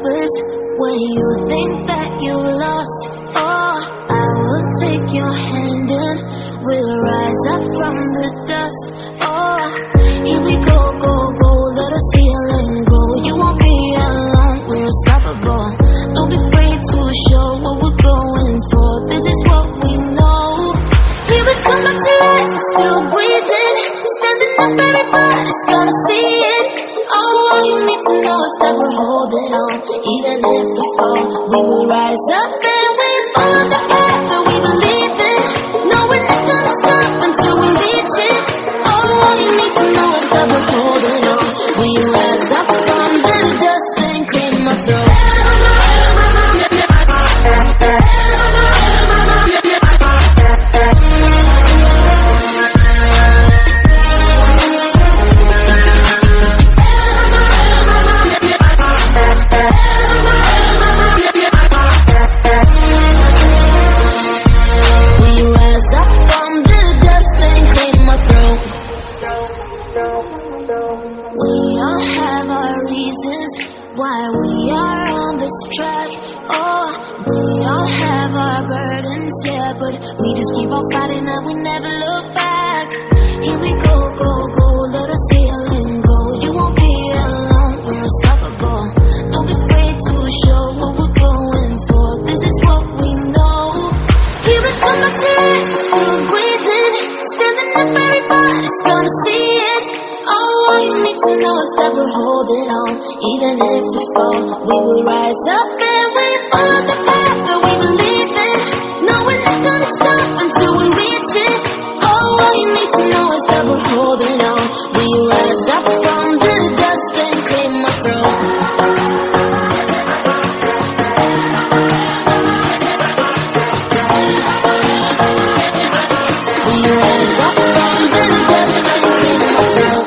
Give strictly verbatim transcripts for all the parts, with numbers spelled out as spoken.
happens when you think that you lost. Oh, I will take your hand and we'll rise up from the dust. Oh, here we go, go, go, let us heal and grow. You won't be alone, we're unstoppable. Don't be afraid to show what we're going for. This is what we know. Here we come back to life, we're still breathing. Standing up, everybody's gonna see it. Oh, all you need to know is that we're holding on. Even if we fall, we will rise up and we follow the path that we believe in. No, we're not gonna stop until we reach it. Oh, all you need to know is that we're holding on. We rise up from the dust and clean my throat. Why we are on this track. Oh, we all have our burdens, yeah, but we just keep on fighting and we never look back. Here we go, go, go, let us heal and grow. You won't be alone, we're unstoppable. Don't be afraid to show what we're going for. This is what we know. Here we come back to life, we're still breathing. Standing up, everybody's gonna see it. Oh, all you need to know is that we're holding on. Even if we fall, we will rise up and we follow the path that we believe in. No, we're not gonna stop until we reach it. Oh, all you need to know is that we're holding on. We rise up from the dust and clear my throat. We rise up from the dust and clear my throat.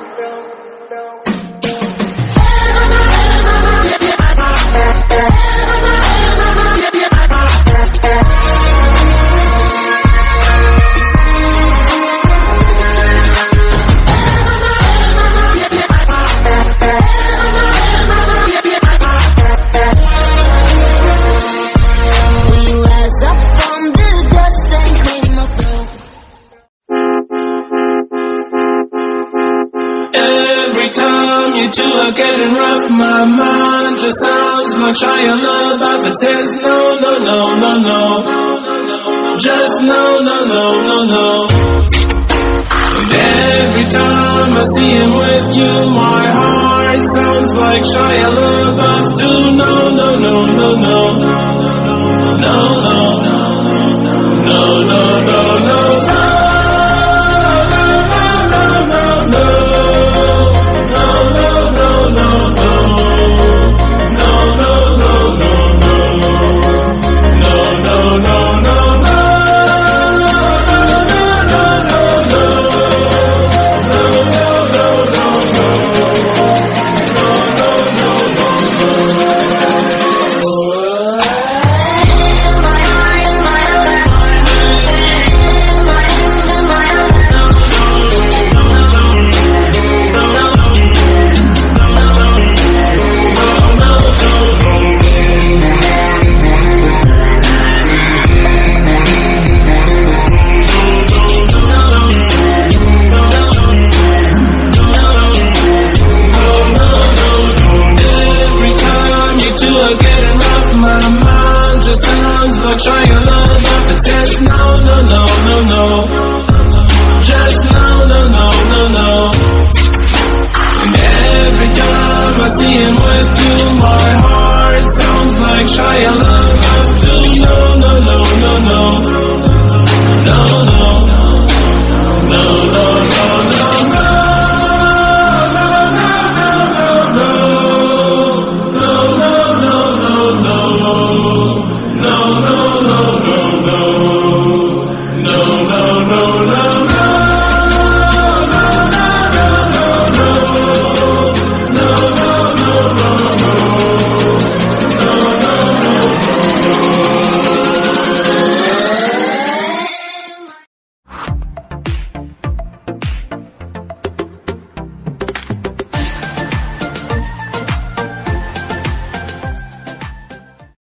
Two are getting rough, my mind just sounds like Shia LaBeouf. It says no, no, no, no, no, just no, no, no, no, no. And every time I see him with you, my heart sounds like Shia LaBeouf too. No, no, no, no, no, no, no, no, no, no, no, no. Shia LaBeouf, it says no, no, no, no, no, just no, no, no, no, no. And every time I see him with you, my heart sounds like Shia LaBeouf too. No, no, no, no, no, no, no, no, no, no.